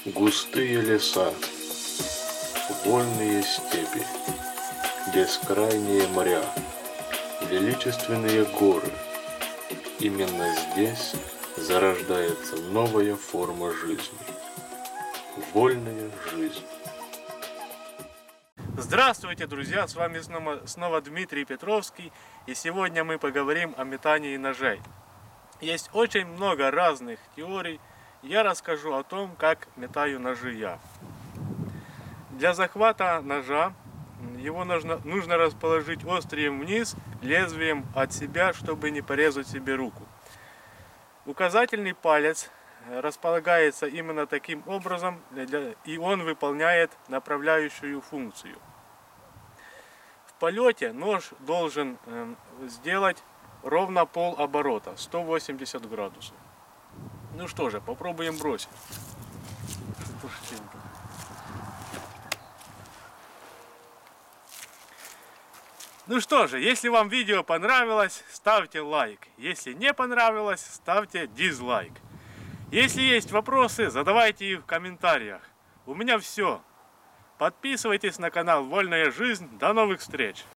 Густые леса, вольные степи, бескрайние моря, величественные горы. Именно здесь зарождается новая форма жизни. Вольная жизнь. Здравствуйте, друзья! С вами снова Дмитрий Петровский. И сегодня мы поговорим о метании ножей. Есть очень много разных теорий. Я расскажу о том, как метаю ножи я. Для захвата ножа его нужно расположить острием вниз, лезвием от себя, чтобы не порезать себе руку. Указательный палец располагается именно таким образом, и он выполняет направляющую функцию. В полете нож должен сделать ровно полоборота, 180 градусов. Ну что же, попробуем бросить. Ну что же, если вам видео понравилось, ставьте лайк. Если не понравилось, ставьте дизлайк. Если есть вопросы, задавайте их в комментариях. У меня все. Подписывайтесь на канал Вольная жизнь. До новых встреч!